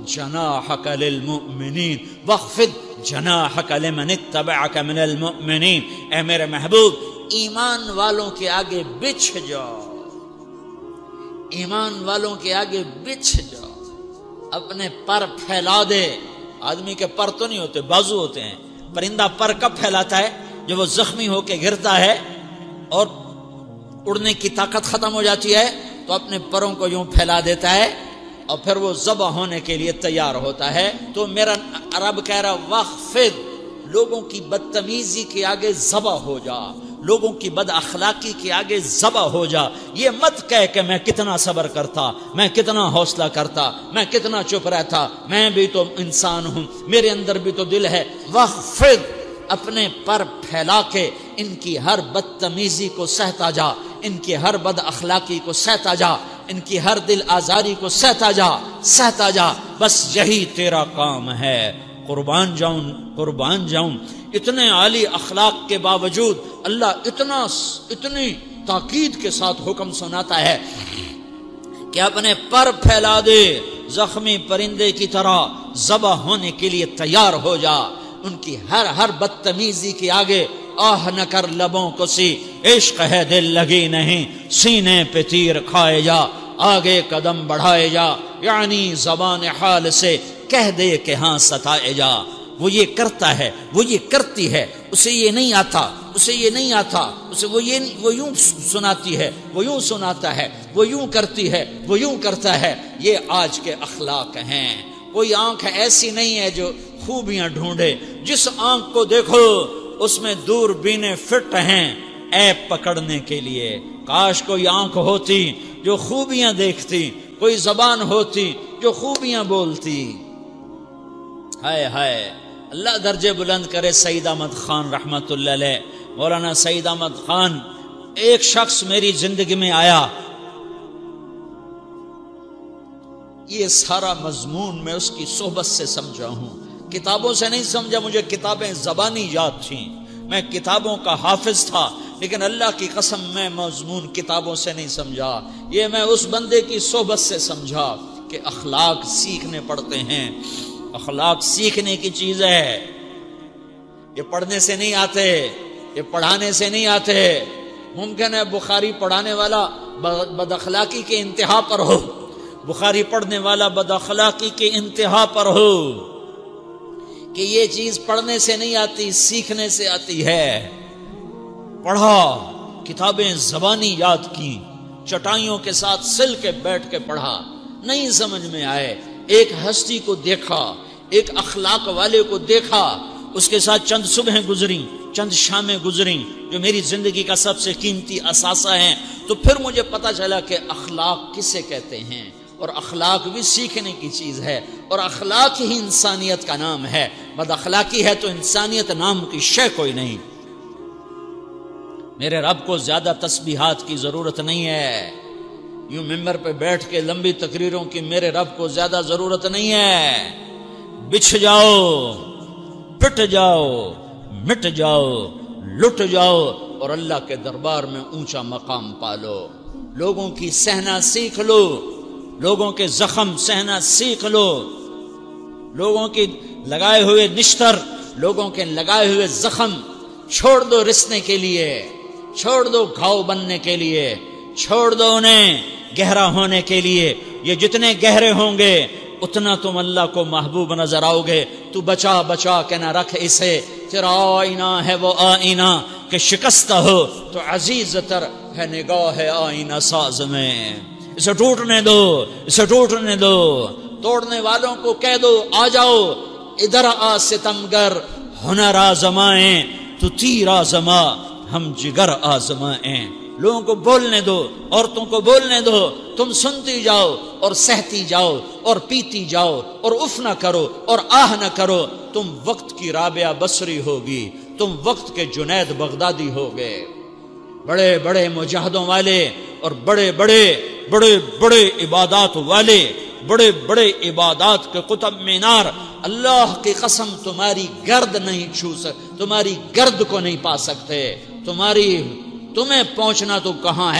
جناحک للمؤمنین واخفض جناحک لمن اتبعک من المؤمنین، اے میرے محبوب ایمان والوں کے آگے بچھ جاؤ، ایمان والوں کے آگے بچھ جاؤ، اپنے پر پھیلا دے۔ آدمی کے پر تو نہیں ہوتے، بازو ہوتے ہیں۔ پرندہ پر کب پھیلاتا ہے؟ جب وہ زخمی ہو کے گرتا ہے اور اڑنے کی طاقت ختم ہو جاتی ہے تو اپنے پروں کو یوں پھیلا دیتا ہے اور پھر وہ ذبح ہونے کے لیے تیار ہوتا ہے۔ تو میرا رب کہہ رہا واخفض، لوگوں کی بدتمیزی کے آگے ذبح ہو جا، لوگوں کی بد اخلاقی کے آگے ذبح ہو جا۔ یہ مت کہہ کہ میں کتنا صبر کرتا، میں کتنا حوصلہ کرتا، میں کتنا چپ رہتا، میں بھی تو انسان ہوں، میرے اندر بھی تو دل ہے۔ واخفض، اپنے پر پھیلا کے ان کی ہر بدتمیزی کو سہتا جا، ان کی ہر بد اخلاقی کو سہتا جا، ان کی ہر دل آزاری کو سہتا جا، سہتا جا، بس یہی تیرا کام ہے۔ قربان جاؤں، قربان جاؤں، اتنے عالی اخلاق کے باوجود اللہ اتنی تاکید کے ساتھ حکم سناتا ہے کہ اپنے پر پھیلا دے، زخمی پرندے کی طرح ذبح ہونے کے لیے تیار ہو جا، ان کی ہر بدتمیزی کے آگے آہ نہ کر لبوں کو سی، عشق ہے دل لگی نہیں، سینے پہ تیر کھائے جا، آگے قدم بڑھائے جا، یعنی زبان حال سے کہہ دے کہ ہاں ستائے جا۔ وہ یہ کرتا ہے، وہ یہ کرتی ہے، اسے یہ نہیں آتا، اسے یہ نہیں آتا، اسے وہ یوں سناتی ہے، وہ یوں سناتا ہے، وہ یوں کرتی ہے، وہ یوں کرتا ہے۔ یہ آج کے اخلاق ہیں۔ کوئی آنکھ ایسی نہیں ہے جو خوبیاں ڈھونڈے، جس آنکھ کو دیکھو اس میں دوربینیں فٹ ہیں عیب پکڑنے کے لیے۔ کاش کوئی آنکھ ہوتی جو خوبیاں دیکھتی، کوئی زبان ہوتی جو خوبیاں بولتی۔ ہائے ہائے، اللہ درجے بلند کرے سعید احمد خان رحمت اللہ علیہ۔ مولانا سعید احمد خان، ایک شخص میری زندگی میں آیا، یہ سارا مضمون میں اس کی صحبت سے سمجھا ہوں، کتابوں سے نہیں سمجھا، مجھے کتابیں زبانی یاد تھیں، میں کتابوں کا حافظ تھا، لیکن اللہ کی قسم میں مضمون کتابوں سے نہیں سمجھا، یہ میں اس بندے کی صحبت سے سمجھا کہ اخلاق سیکھنے پڑتے ہیں۔ اخلاق سیکھنے کی چیز ہے، یہ پڑھنے سے نہیں آتے، یہ پڑھانے سے نہیں آتے۔ ممکن ہے بخاری پڑھانے والا بد اخلاقی کے انتہا پر ہو، بخاری پڑھنے والا بد اخلاقی کے انتہا پر ہو، کہ یہ چیز پڑھنے سے نہیں آتی، سیکھنے سے آتی ہے۔ پڑھا، کتابیں زبانی یاد کی، چٹائیوں کے ساتھ سل کے بیٹھ کے پڑھا، نہیں سمجھ میں آئے، ایک ہستی کو دیکھا، ایک اخلاق والے کو دیکھا، اس کے ساتھ چند صبحیں گزریں، چند شامیں گزریں جو میری زندگی کا سب سے قیمتی اثاثہ ہیں، تو پھر مجھے پتا چلا کہ اخلاق کسے کہتے ہیں، اور اخلاق بھی سیکھنے کی چیز ہے، اور اخلاق ہی انسانیت کا نام ہے۔ بد اخلاقی ہے تو انسانیت نام کی شے کوئی نہیں۔ میرے رب کو زیادہ تسبیحات کی ضرورت نہیں ہے، یوں ممبر پہ بیٹھ کے لمبی تقریروں کی میرے رب کو زیادہ ضرورت نہیں ہے۔ بچھ جاؤ، پٹ جاؤ، مٹ جاؤ، لٹ جاؤ، اور اللہ کے دربار میں اونچا مقام پالو۔ لوگوں کی سہنا سیکھ لو، لوگوں کے زخم سہنا سیکھ لو، لوگوں کی لگائے ہوئے نشتر، لوگوں کے لگائے ہوئے زخم چھوڑ دو رسنے کے لیے، چھوڑ دو گھاؤ بننے کے لیے، چھوڑ دو انہیں گہرا ہونے کے لیے۔ یہ جتنے گہرے ہوں گے اتنا تم اللہ کو محبوب نظر آؤ گے۔ تو بچا بچا کے نہ رکھ اسے، تیرا آئینہ ہے وہ آئینہ کہ شکستہ ہو تو عزیز تر ہے نگاہ آئینہ ساز میں۔ اسے ٹوٹنے دو، اسے ٹوٹنے دو، توڑنے والوں کو کہہ دو آ جاؤ ادھر آ ستمگر، ہنر آزمائیں تو تیر آزما، ہم جگر آزمائیں۔ لوگوں کو بولنے دو، عورتوں کو بولنے دو، تم سنتی جاؤ اور سہتی جاؤ اور پیتی جاؤ اور اف نہ کرو اور آہ نہ کرو۔ تم وقت کی رابعہ بصری ہوگی، تم وقت کے جنید بغدادی ہوگے۔ بڑے بڑے مجاہدوں والے اور بڑے بڑے عبادات والے، بڑے بڑے عبادات کے قطب مینار، اللہ کی قسم تمہاری گرد نہیں چھو سکتے، تمہاری گرد کو نہیں پا سکتے۔ تمہیں پہنچنا تو کہاں ہے،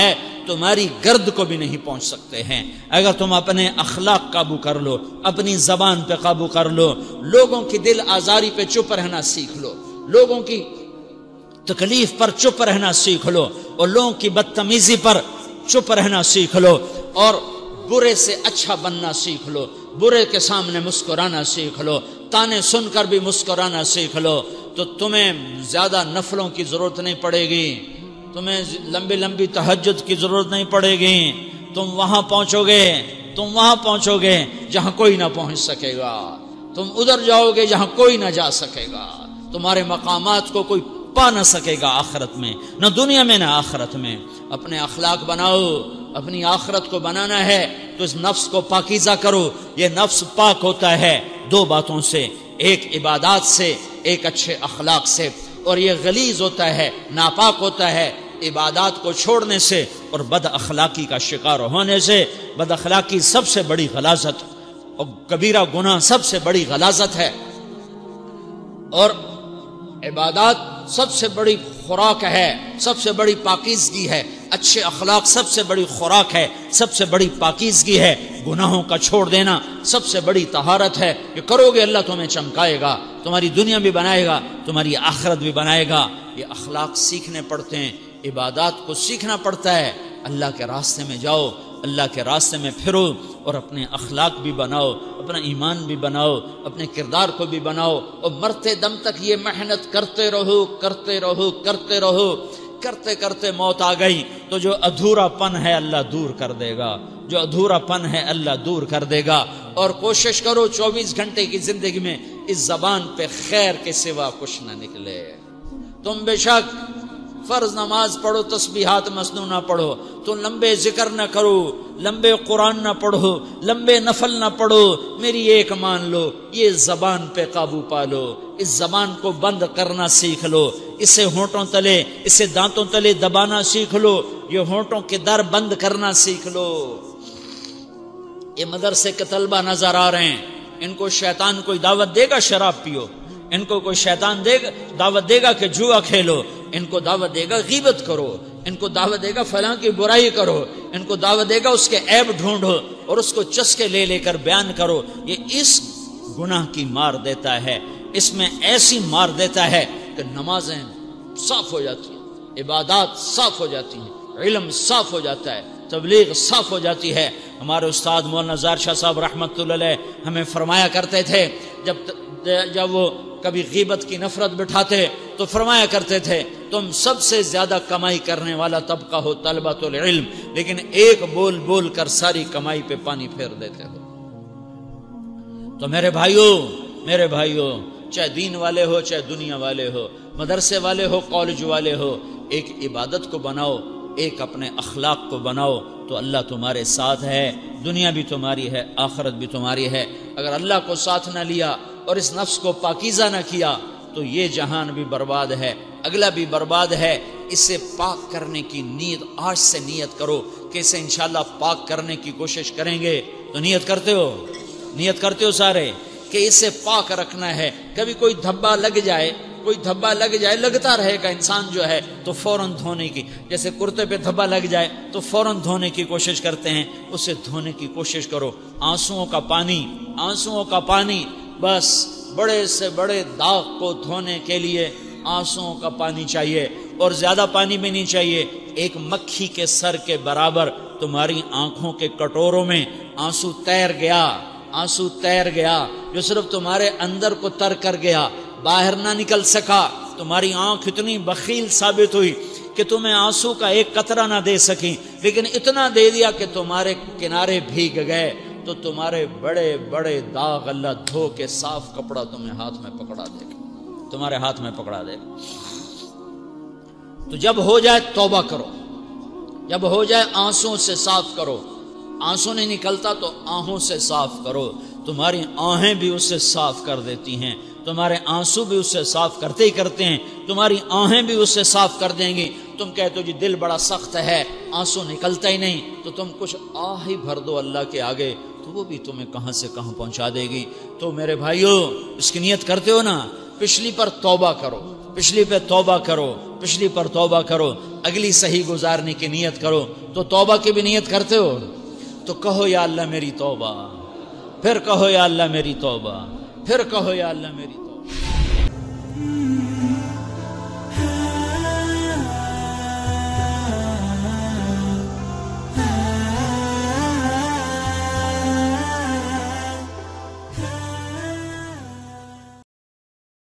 تمہاری گرد کو بھی نہیں پہنچ سکتے ہیں۔ اگر تم اپنے اخلاق قابو کر لو، اپنی زبان پہ قابو کر لو، لوگوں کی دل آزاری پہ چپ رہنا سیکھ لو، لوگوں کی تکلیف پر چپ رہنا سیکھ لو، اور لوگوں کی بدتمیزی پر چپ رہنا سیکھ لو، اور برے سے اچھا بننا سیکھ لو، برے کے سامنے مسکرانا سیکھ لو، تانے سن کر بھی مسکرانا سیکھ لو، تو تمہیں زیادہ نفلوں کی ضرورت نہیں پڑے گی، تمہیں لمبی لمبی تہجد کی ضرورت نہیں پڑے گی، تم وہاں پہنچو گے جہاں کوئی نہ پہنچ سکے گا، تم ادھر جاؤ گے جہاں کوئی نہ جا سکے گا، تمہارے مقامات کو کوئی پا نہ سکے گا آخرت میں، نہ دنیا میں نہ آخرت میں۔ اپنے اخلاق بناؤ، اپنی آخرت کو بنانا ہے تو اس نفس کو پاکیزہ کرو۔ یہ نفس پاک ہوتا ہے دو باتوں سے، ایک عبادات سے، ایک اچھے اخلاق سے، اور یہ غلیظ ہوتا ہے، ناپاک ہوتا ہے عبادات کو چھوڑنے سے اور بد اخلاقی کا شکار ہونے سے۔ بد اخلاقی سب سے بڑی غلاظت اور کبیرہ گناہ سب سے بڑی غلاظت ہے، اور عبادات سب سے بڑی خوراک ہے، سب سے بڑی پاکیزگی ہے، اچھے اخلاق سب سے بڑی خوراک ہے، سب سے بڑی پاکیزگی ہے۔ گناہوں کا چھوڑ دینا سب سے بڑی طہارت ہے، کہ کرو گے اللہ تمہیں چمکائے گا، تمہاری دنیا بھی بنائے گا، تمہاری آخرت بھی بنائے گا۔ یہ اخلاق سیکھنے پڑتے ہیں، عبادات کو سیکھنا پڑتا ہے۔ اللہ کے راستے میں جاؤ، اللہ کے راستے میں پھرو، اور اپنے اخلاق بھی بناؤ، اپنا ایمان بھی بناؤ، اپنے کردار کو بھی بناؤ، اور مرتے دم تک یہ محنت کرتے رہو، کرتے رہو، کرتے رہو۔ کرتے کرتے موت آ گئی تو جو ادھورا پن ہے اللہ دور کر دے گا، جو ادھورا پن ہے اللہ دور کر دے گا۔ اور کوشش کرو 24 گھنٹے کی زندگی میں اس زبان پہ خیر کے سوا کچھ نہ نکلے۔ تم بے شک فرض نماز پڑھو، تسبیحات مسنون نہ پڑھو، تو لمبے ذکر نہ کرو، لمبے قرآن نہ پڑھو، لمبے نفل نہ پڑھو، میری ایک مان لو، یہ زبان پہ قابو پالو، اس زبان کو بند کرنا سیکھ لو، اسے ہونٹوں تلے، اسے دانتوں تلے دبانا سیکھ لو، یہ ہونٹوں کے در بند کرنا سیکھ لو۔ یہ مدرسے کے طلبہ نظر آ رہے ہیں، ان کو شیطان کوئی دعوت دے گا شراب پیو، ان کو کوئی شیطان دعوت دے گا کہ جوا کھیلو، ان کو دعوت دے گا غیبت کرو، ان کو دعوت دے گا فلاں کی برائی کرو، ان کو دعوت دے گا اس کے عیب ڈھونڈو اور اس کو چسکے لے لے کر بیان کرو۔ یہ اس گناہ کی مار دیتا ہے، اس میں ایسی مار دیتا ہے کہ نمازیں صاف ہو جاتی ہیں، عبادات صاف ہو جاتی ہیں، علم صاف ہو جاتا ہے، تبلیغ صاف ہو جاتی ہے۔ ہمارے استاد مولانا زار شاہ صاحب رحمۃ اللہ علیہ ہمیں فرمایا کرتے تھے، جب وہ کبھی غیبت کی نفرت بٹھاتے تو فرمایا کرتے تھے، تم سب سے زیادہ کمائی کرنے والا طبقہ ہو طلبۃ العلم، لیکن ایک بول بول کر ساری کمائی پہ پانی پھیر دیتے ہو۔ تو میرے بھائیوں، چاہے دین والے ہو، چاہے دنیا والے ہو، مدرسے والے ہو، کالج والے ہو، ایک عبادت کو بناؤ، ایک اپنے اخلاق کو بناؤ، تو اللہ تمہارے ساتھ ہے، دنیا بھی تمہاری ہے، آخرت بھی تمہاری ہے۔ اگر اللہ کو ساتھ نہ لیا اور اس نفس کو پاکیزہ نہ کیا تو یہ جہان بھی برباد ہے، اگلا بھی برباد ہے۔ اسے پاک کرنے کی نیت آج سے نیت کرو کہ اسے انشاءاللہ پاک کرنے کی کوشش کریں گے۔ تو نیت کرتے ہو سارے کہ اسے پاک رکھنا ہے۔ کبھی کوئی دھبا لگ جائے، لگتا رہے گا انسان جو ہے تو فوراً دھونے کی، جیسے کرتے پہ دھبا لگ جائے تو فوراً دھونے کی کوشش کرتے ہیں، اسے دھونے کی کوشش کرو۔ آنسوؤں کا پانی بس بڑے سے بڑے داغ کو دھونے کے لیے آنسوؤں کا پانی چاہیے، اور زیادہ پانی بھی نہیں چاہیے۔ ایک مکھی کے سر کے برابر تمہاری آنکھوں کے کٹوروں میں آنسو تیر گیا جو صرف تمہارے اندر کو تر کر گیا، باہر نہ نکل سکا۔ تمہاری آنکھ اتنی بخیل ثابت ہوئی کہ تمہیں آنسو کا ایک قطرہ نہ دے سکی، لیکن اتنا دے دیا کہ تمہارے کنارے بھیگ گئے۔ تو تمہارے بڑے بڑے داغ اللہ دھو کے صاف کپڑا تمہیں ہاتھ میں پکڑا دے گا، تمہارے ہاتھ میں پکڑا دے گا۔ تو جب ہو جائے توبہ کرو، جب ہو جائے آنسوں سے صاف کرو۔ آنسو نہیں نکلتا تو آہوں سے صاف کرو، تمہاری آہیں بھی اسے صاف کر دیتی ہیں، تمہارے آنسو بھی اسے صاف کرتے ہی کرتے ہیں، تمہاری آہیں بھی اسے صاف کر دیں گی۔ تم کہتے ہو جی دل بڑا سخت ہے، آنسو نکلتا ہی نہیں، تو تم کچھ آہ ہی بھر دو اللہ کے آگے، تو وہ بھی تمہیں کہاں سے کہاں پہنچا دے گی۔ تو میرے بھائیو، اس کی نیت کرتے ہو نا پچھلی پر توبہ کرو، پچھلی پہ توبہ کرو، پچھلی پر توبہ کرو، اگلی صحیح گزارنے کی نیت کرو۔ تو توبہ کی بھی نیت کرتے ہو تو کہو یا اللہ میری توبہ، پھر کہو یا اللہ میری توبہ، پھر کہو یا اللہ میری توبہ۔